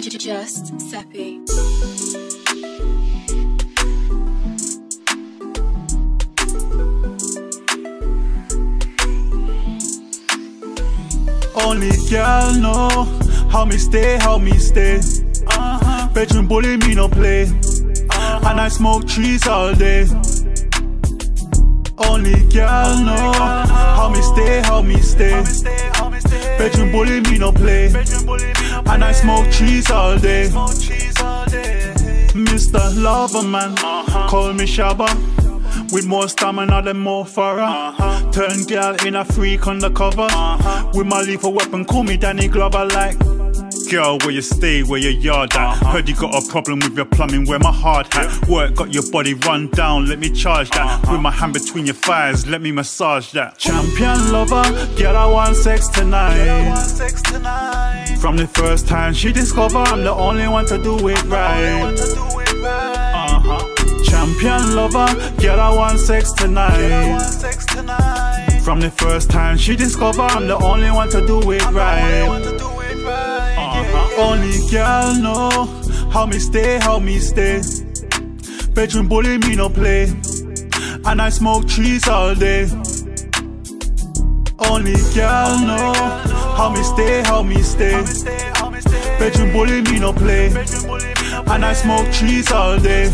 Just Seppi. Only girl know how me stay. Bedroom bully me no play, and I smoke trees all day. Only girl know how me stay. Bedroom bully me no play, and I smoke trees all day. Mr. Loverman, call me Shabba, with more stamina than more Farah. Turn girl in a freak undercover, with my lethal weapon, call me Danny Glover like. Girl, where you stay, where your yard at? Heard you got a problem with your plumbing, wear my hard hat. Work got your body run down, let me charge that. With my hand between your thighs, let me massage that. Champion lover, girl I want sex tonight. From the first time she discovered I'm the only one to do it right. Champion lover, girl I want sex tonight. From the first time she discovered I'm the only one to do it right. Only girl know how me stay. Bedroom bully me no play, and I smoke trees all day. Only girl know how me stay. Bedroom bully me no play, and I smoke trees all day.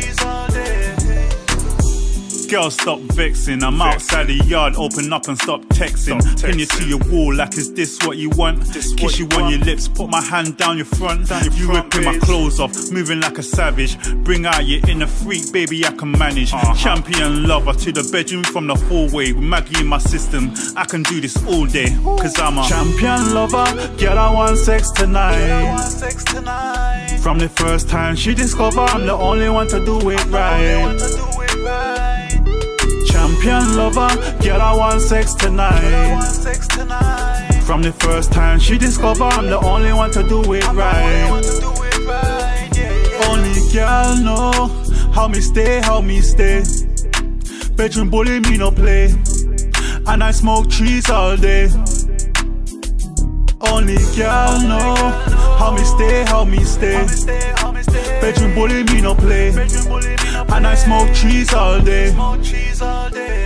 Girl, stop vexing, I'm outside the yard, open up and stop texting. Pin you to your wall like, is this what you want? Kiss you on your lips, put my hand down your front. You ripping my clothes off, moving like a savage. Bring out your inner freak, baby, I can manage. Champion lover to the bedroom from the hallway. With Maggie in my system, I can do this all day, cause I'm a champion lover, girl I want sex tonight. From the first time she discovered I'm the only one to do it right. Champion lover, girl I want sex tonight. From the first time she discovered I'm the only one to do it right. Only girl know how me stay. Bedroom bully me no play, and I smoke trees all day. Only girl know how me stay. Bedroom bully me no play, and I smoke trees all day.